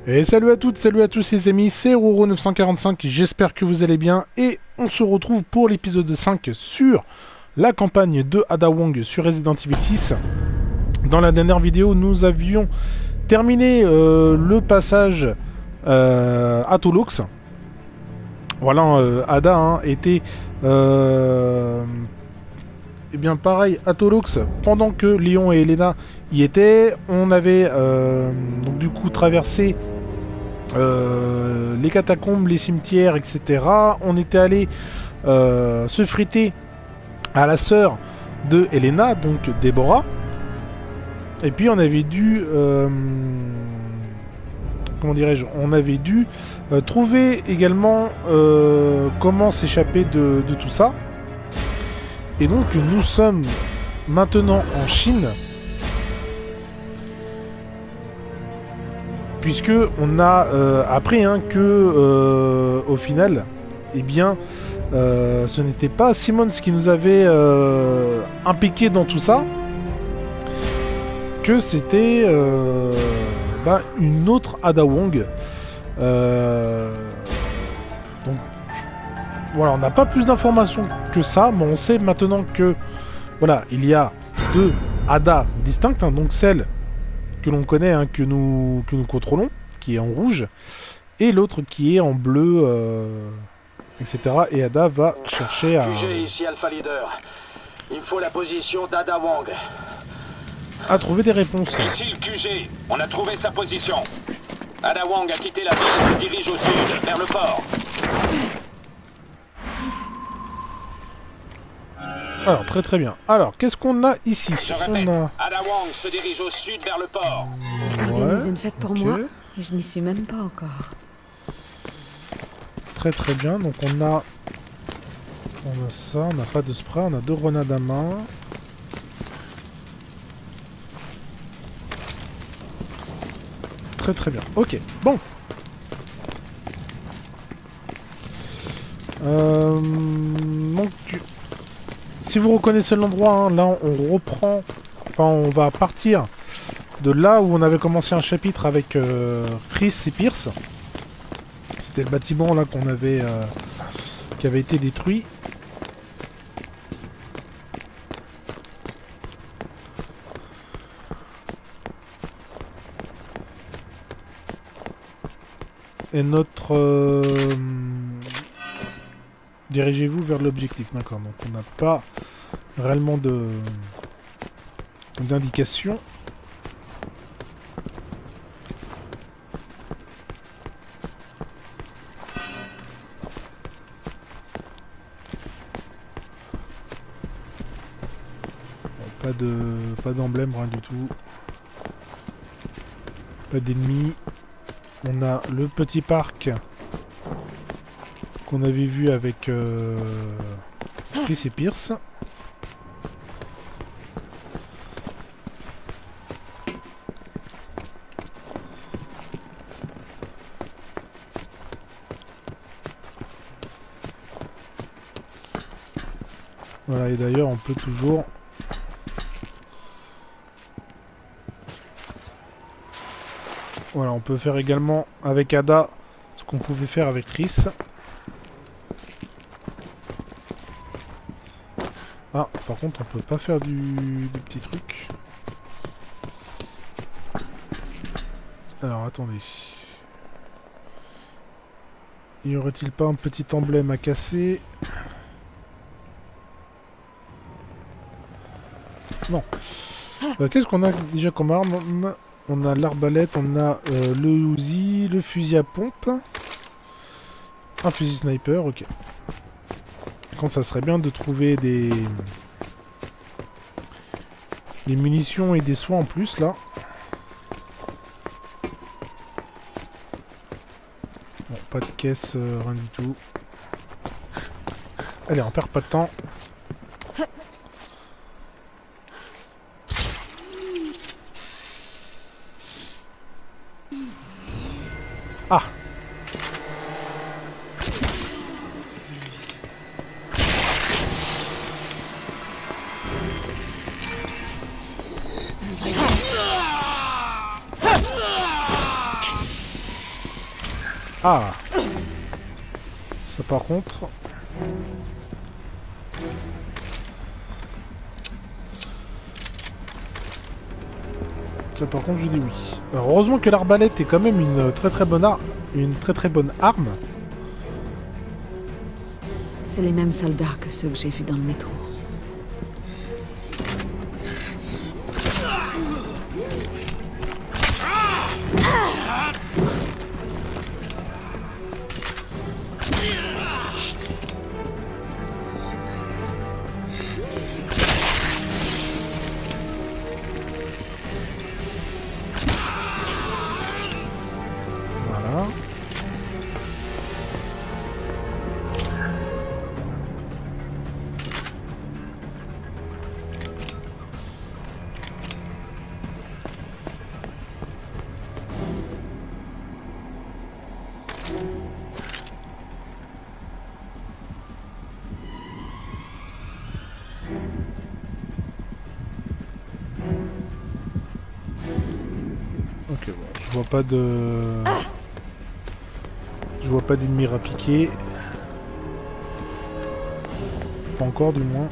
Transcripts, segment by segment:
Et salut à toutes, salut à tous les amis, c'est Roro945, j'espère que vous allez bien et on se retrouve pour l'épisode 5 sur la campagne de Ada Wong sur Resident Evil 6. Dans la dernière vidéo, nous avions terminé le passage à Tolox. Voilà, Ada était et bien pareil à Tolox, pendant que Léon et Elena y étaient, on avait donc du coup traversé les catacombes, les cimetières, etc. On était allé se friter à la sœur de Elena, donc Déborah. Et puis on avait dû, comment dirais-je, on avait dû trouver également comment s'échapper de tout ça. Et donc nous sommes maintenant en Chine, puisque on a appris que au final, eh bien, ce n'était pas Simmons qui nous avait impliqué dans tout ça, que c'était une autre Ada Wong. Donc voilà, on n'a pas plus d'informations que ça, mais on sait maintenant que voilà, il y a deux Ada distinctes, donc celle que l'on connaît, que nous contrôlons, qui est en rouge, et l'autre qui est en bleu, etc. Et Ada va chercher à... QG ici Alpha Leader. Il me faut la position d'Ada Wong. à trouver des réponses. Ici le QG, on a trouvé sa position. Ada Wong a quitté la ville et se dirige au sud, vers le port. Alors, très bien. Alors, qu'est-ce qu'on a ici? Je répète, Ada Wong se dirige au sud vers le port. Ils organisent une fête pour ok. moi et je n'y suis même pas encore. Très bien. Donc on a ça, on n'a pas de spray, on a deux grenades à main. Très bien. Ok, bon. Donc, si vous reconnaissez l'endroit, là on reprend, enfin on va partir de là où on avait commencé un chapitre avec Chris et Pierce. C'était le bâtiment là qu'on avait, qui avait été détruit. Et notre... dirigez-vous vers l'objectif, d'accord. Donc on n'a pas réellement d'indication. Pas d'emblème, rien du tout. Pas d'ennemis. On a le petit parc qu'on avait vu avec Chris et Pierce. Voilà, et d'ailleurs on peut toujours... Voilà, on peut faire également avec Ada ce qu'on pouvait faire avec Chris. Ah, par contre, on peut pas faire du petit truc. Alors, attendez. Y aurait-il pas un petit emblème à casser? Non. Qu'est-ce qu'on a déjà comme arme? On a l'arbalète, on a le Uzi, le fusil à pompe, un fusil sniper, ok. Quand ça serait bien de trouver des munitions et des soins en plus là. Bon, pas de caisse, rien du tout. Allez, on perd pas de temps. Ah! Ah. Ça par contre... Ça par contre je dis oui. Alors, heureusement que l'arbalète est quand même une très bonne arme. C'est les mêmes soldats que ceux que j'ai vus dans le métro. Voilà. Ok, bon, je vois pas de... Je vois pas d'ennemis à piquer. Pas encore du moins.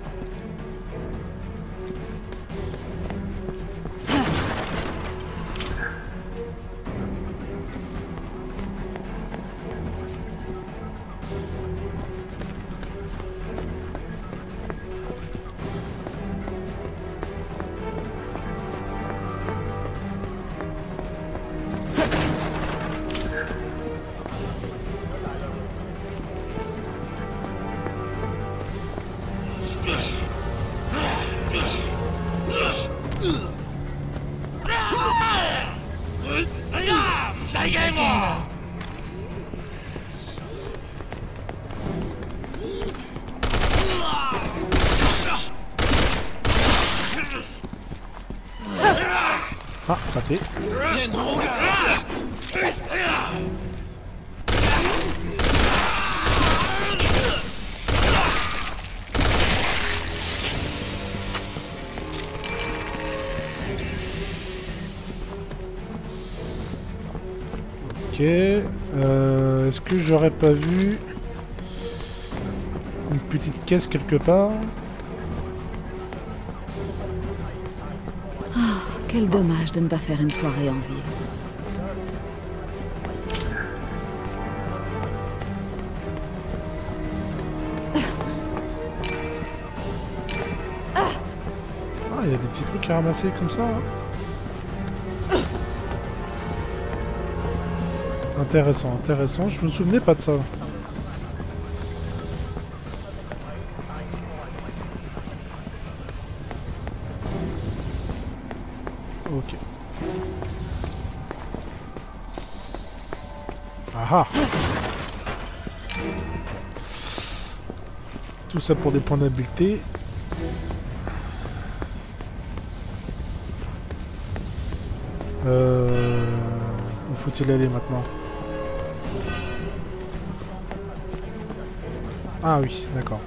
Ah, raté. Ok. Est-ce que j'aurais pas vu une petite caisse quelque part? Quel dommage de ne pas faire une soirée en ville. Ah, il y a des petits trucs à ramasser comme ça. Hein. Intéressant, intéressant. Je me souvenais pas de ça. Ok. Ah ah. Tout ça pour des points d'habileté. Où faut-il aller maintenant? Ah oui, d'accord.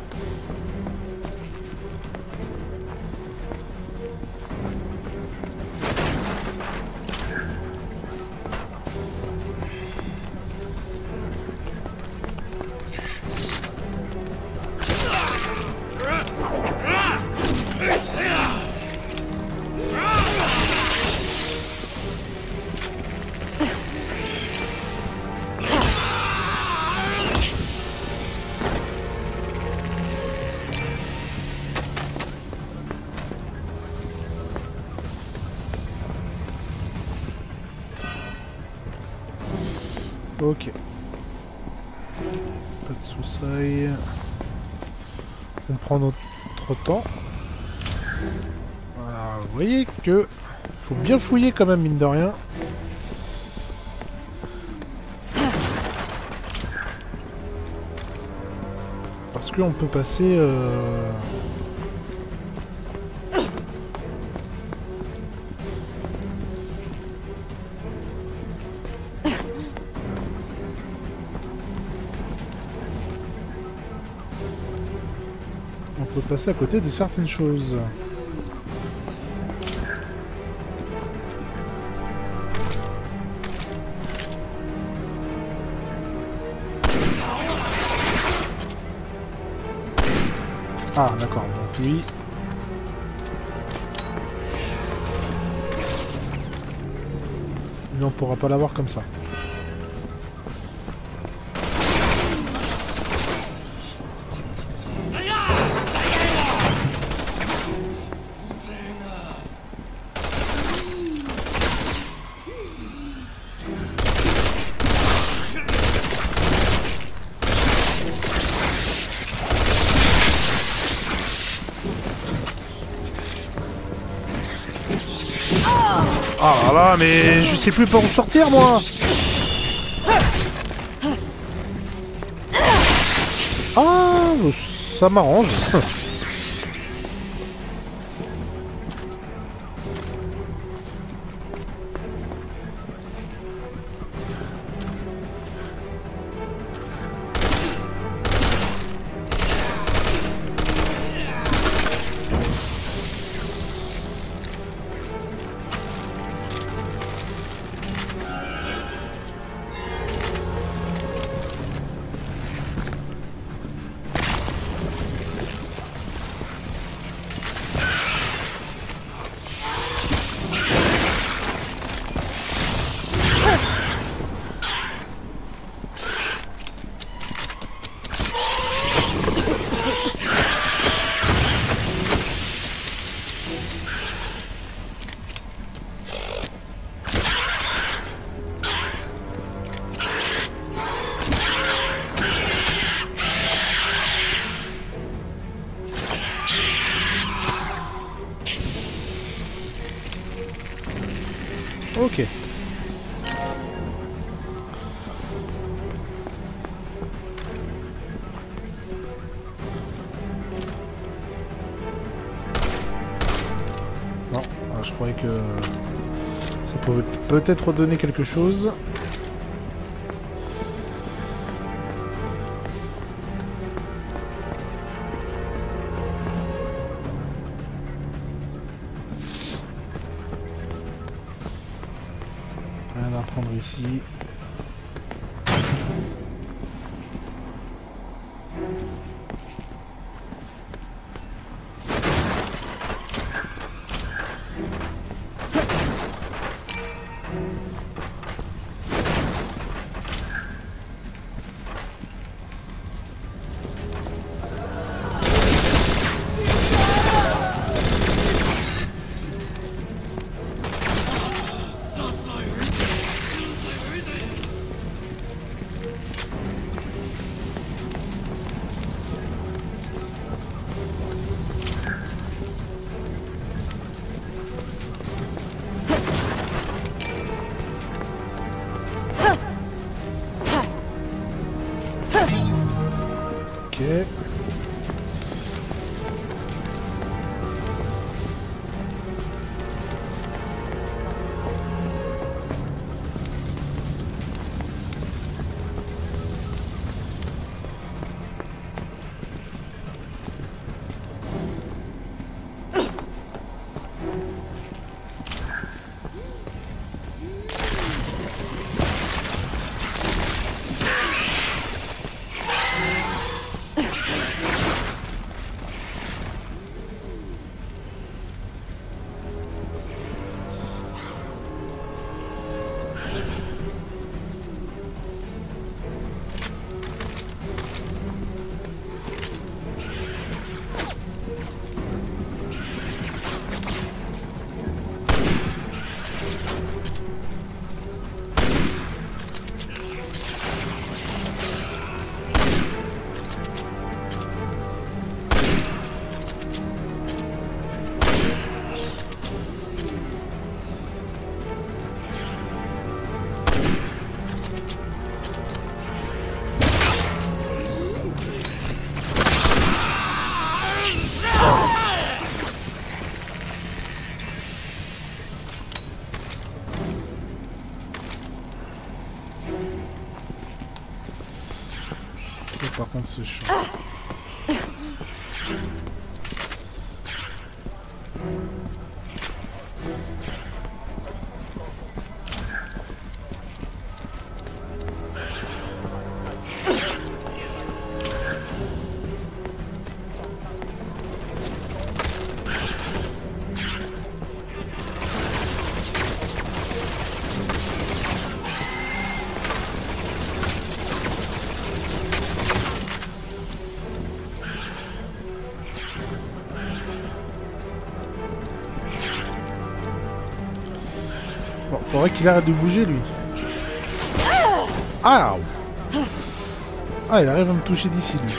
Ok. Pas de soucis. On prend notre temps. Voilà, vous voyez que faut bien fouiller quand même, mine de rien. Parce qu'on peut passer... On peut passer à côté de certaines choses. Ah, d'accord. Donc lui... Lui, on pourra pas l'avoir comme ça. Ah là, mais je sais plus par où sortir, moi. Ah, ça m'arrange. Ok. Non, je croyais que ça pouvait peut-être donner quelque chose. Rien à prendre ici. Ok. Par contre, c'est chaud. Faudrait qu'il arrête de bouger lui. Ah. Ah, il arrive à me toucher d'ici lui.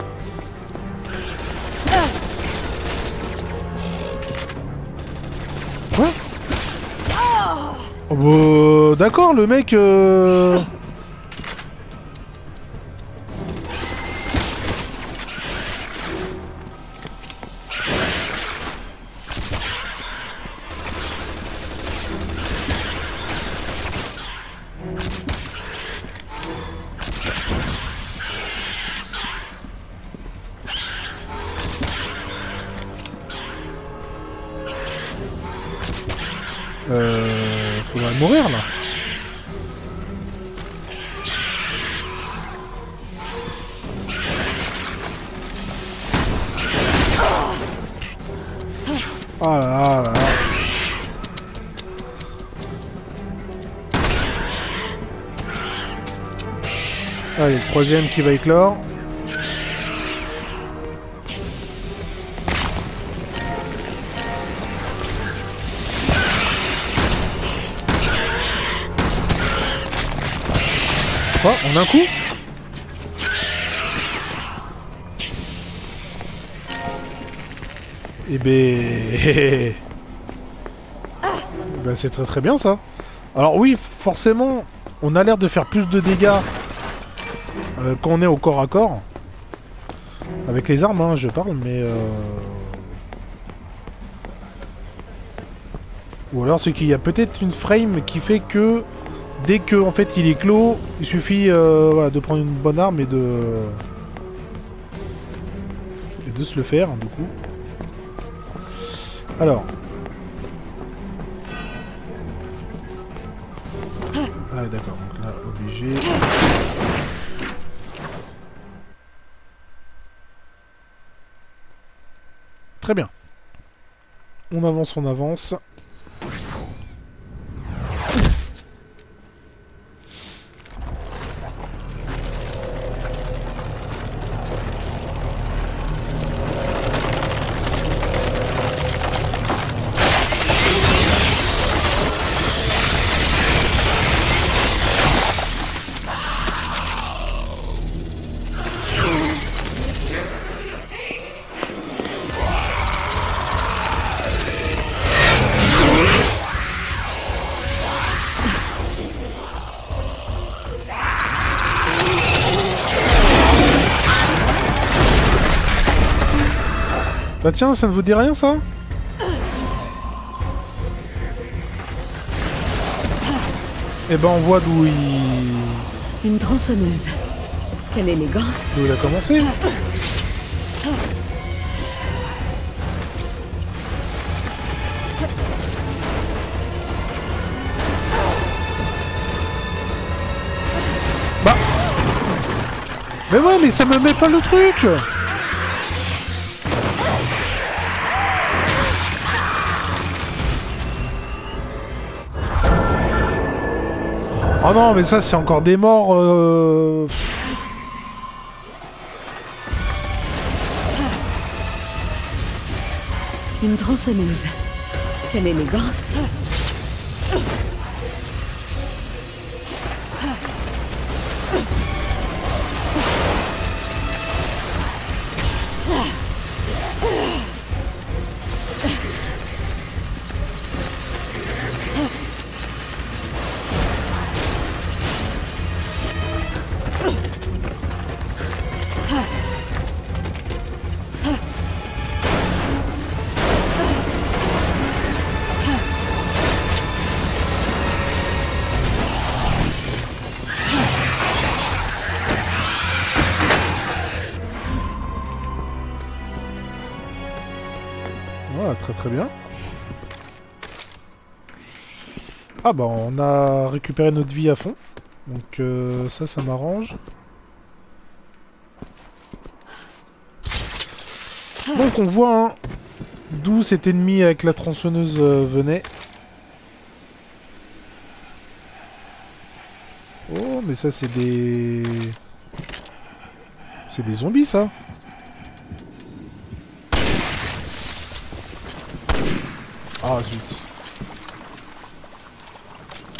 Quoi? Oh bah, d'accord, le mec... faudrait mourir là. Oh là là là là. Allez, le troisième qui va éclore. Oh, en un coup? Eh ben... ben c'est très très bien ça. Alors oui, forcément, on a l'air de faire plus de dégâts quand on est au corps à corps. Avec les armes, hein, je parle, mais... Ou alors c'est qu'il y a peut-être une frame qui fait que... Dès que en fait il est clos, il suffit voilà, de prendre une bonne arme et de se le faire du coup. Alors. Ah d'accord, donc là obligé. Très bien. On avance, on avance. Bah tiens, ça ne vous dit rien ça? Eh ben on voit d'où il... Une tronçonneuse. Quelle élégance. D'où il a commencé. Bah. Mais ouais, mais ça me met pas le truc. Oh non, mais ça c'est encore des morts. Une tronçonneuse. Quelle élégance. Voilà, très très bien. Ah bah on a récupéré notre vie à fond. Donc ça m'arrange. Donc on voit hein, d'où cet ennemi avec la tronçonneuse venait. Oh mais ça c'est des... C'est des zombies ça. Ah zut.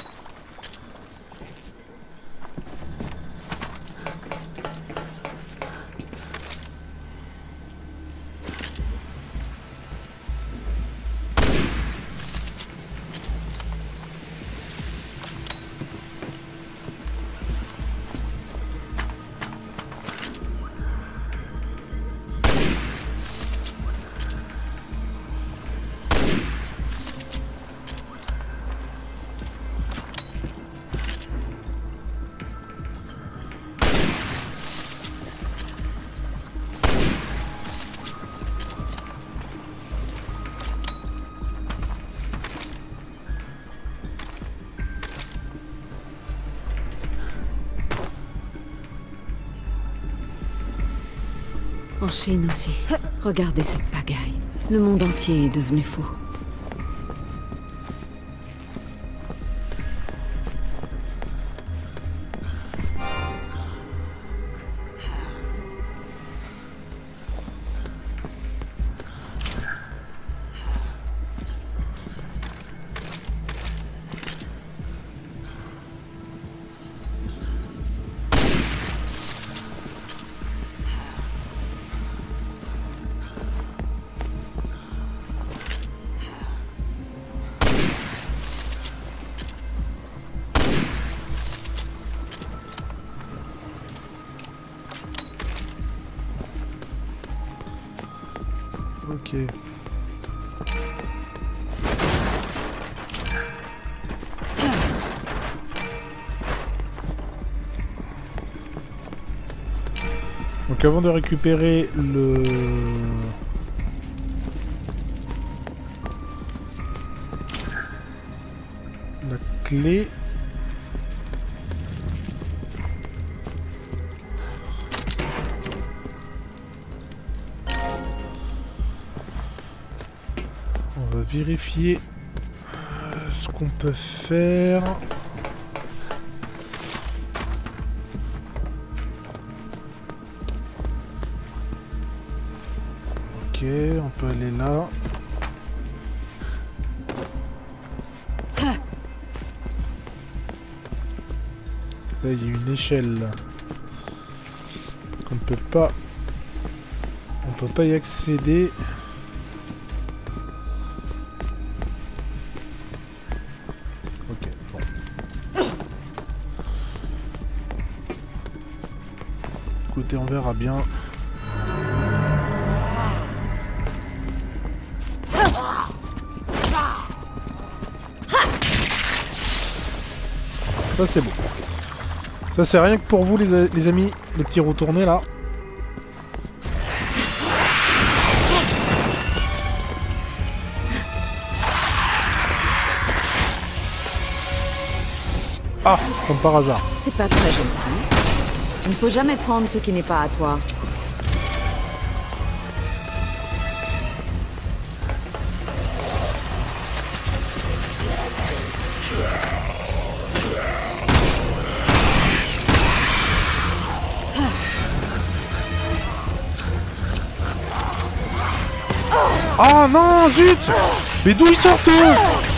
En Chine aussi. Regardez cette pagaille. Le monde entier est devenu fou. Ok. Donc avant de récupérer la clé, on va vérifier ce qu'on peut faire. Ok, on peut aller là. Là, il y a une échelle qu'on ne peut pas... On peut pas y accéder. Ok, bon. Écoutez, on verra bien. Ça c'est bon. Ça c'est rien que pour vous les amis, le petit retourné là. Ah, comme par hasard. C'est pas très gentil. Il ne faut jamais prendre ce qui n'est pas à toi. Ah non, zut! Mais d'où ils sortent eux?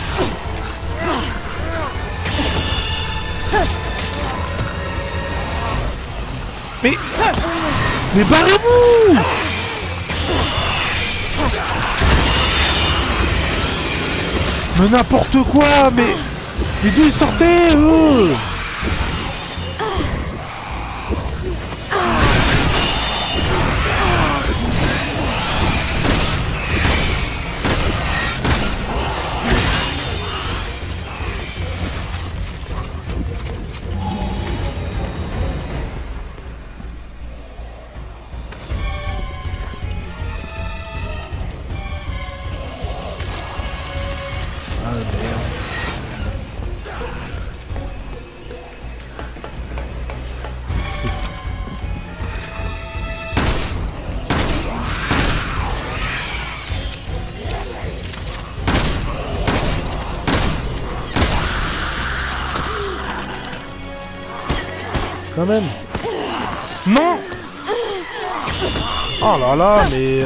Mais barrez-vous! Mais n'importe quoi, mais d'où ils sortaient eux? Ah merde. Quand même. Non. Oh là là, mais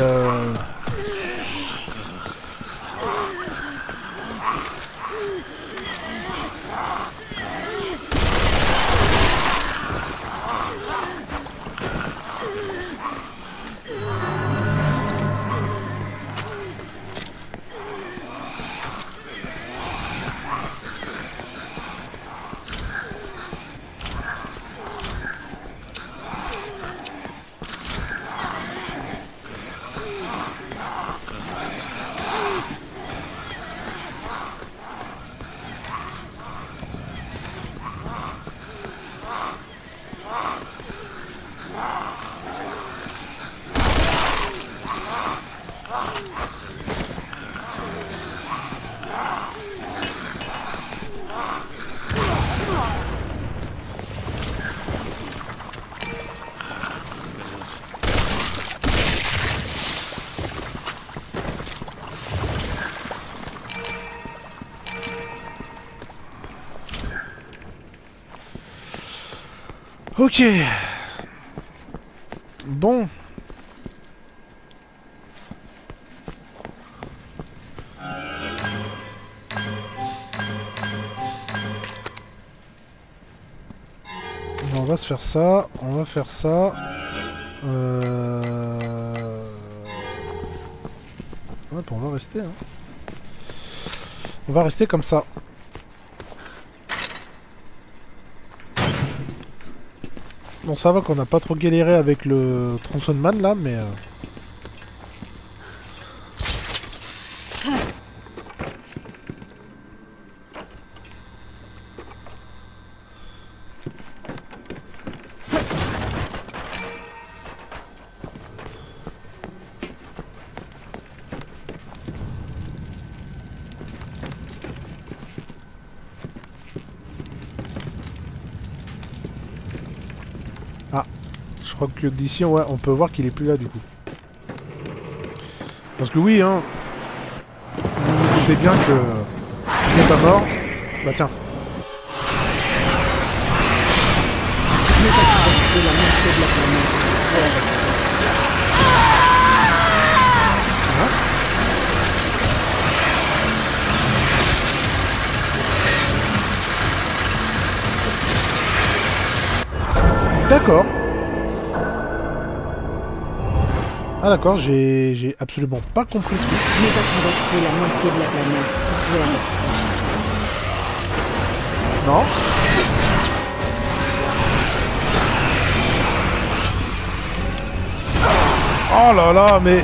Ok. Bon. On va se faire ça, on va faire ça. Ouais, on va rester. Hein. On va rester comme ça. Bon, ça va qu'on n'a pas trop galéré avec le tronçonneman là, mais... Je crois que d'ici, ouais, on peut voir qu'il est plus là du coup. Parce que oui, hein, vous vous doutez bien que il n'est pas mort. Bah tiens. Hein? D'accord. Ah d'accord, j'ai absolument pas compris le truc. Je n'ai pas traversé la moitié de la planète. Non. Oh là là, mais...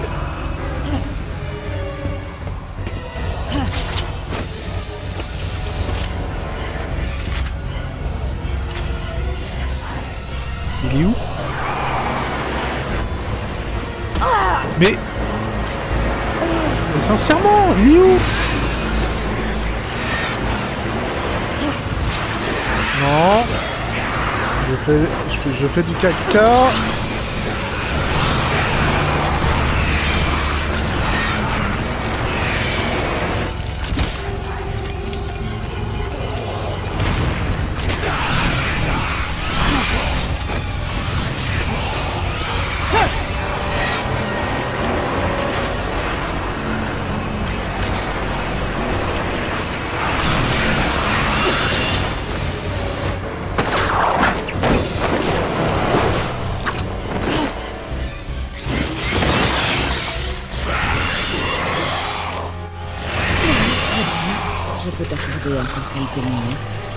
Il est où? Mais sincèrement, il est où? Non. Je fais du caca. Je peux t'accorder encore quelques minutes.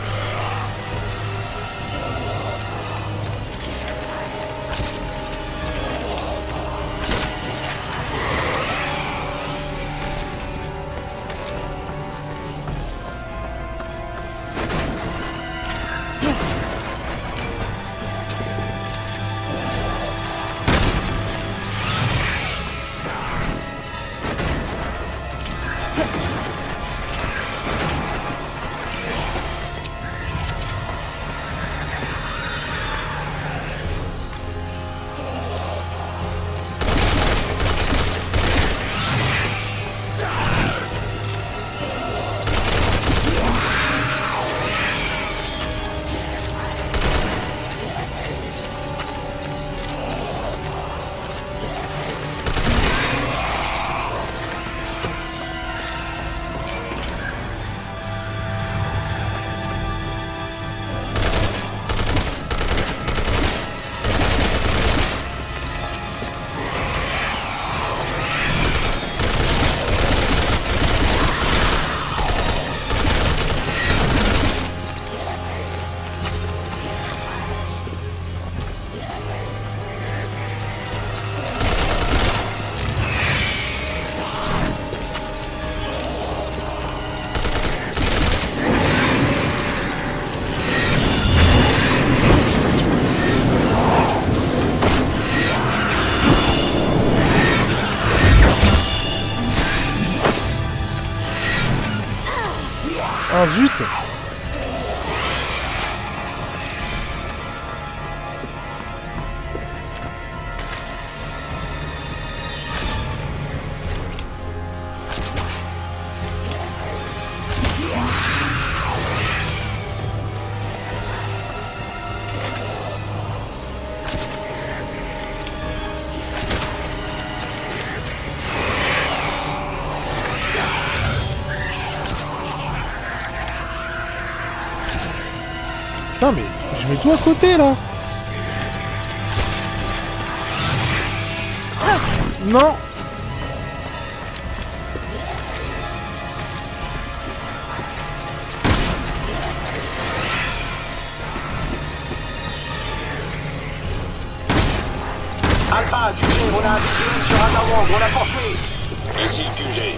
Ah zut! Je mets tout à côté là. Non. Alpha, QG, on a un vigile sur Adawang, on la poursuit. Ici, QG.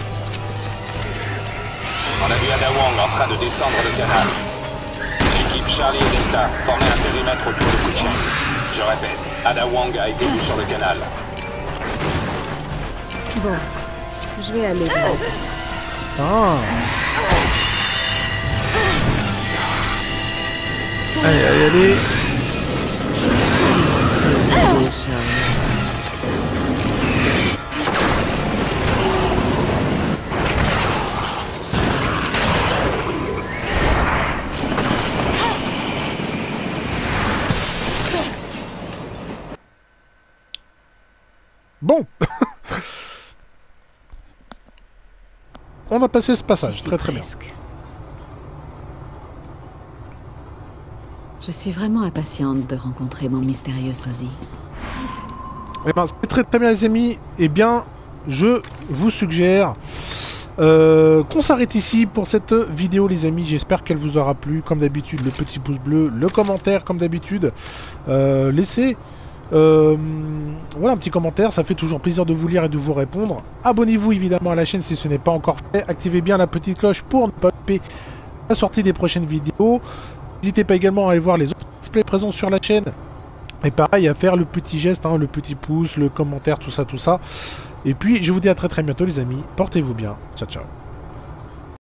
On a vu Adawang en train de descendre le canal. L'équipe Charlie et Delta formait un périmètre autour de Kuchen. Je répète, Adawang a été vu sur le canal. Bon, je vais aller voir. Ah. Allez, allez, allez. Bon. On va passer ce passage, très très bien. Je suis vraiment impatiente de rencontrer mon mystérieux sosie. Eh ben, c'est très très bien les amis. Eh bien, je vous suggère qu'on s'arrête ici pour cette vidéo les amis. J'espère qu'elle vous aura plu. Comme d'habitude, le petit pouce bleu, le commentaire comme d'habitude. Laissez voilà un petit commentaire, ça fait toujours plaisir de vous lire et de vous répondre. Abonnez-vous évidemment à la chaîne si ce n'est pas encore fait. Activez bien la petite cloche pour ne pas louper la sortie des prochaines vidéos. N'hésitez pas également à aller voir les autres displays présents sur la chaîne. Et pareil, à faire le petit geste, hein, le petit pouce, le commentaire, tout ça, tout ça. Et puis, je vous dis à très très bientôt les amis. Portez-vous bien. Ciao, ciao.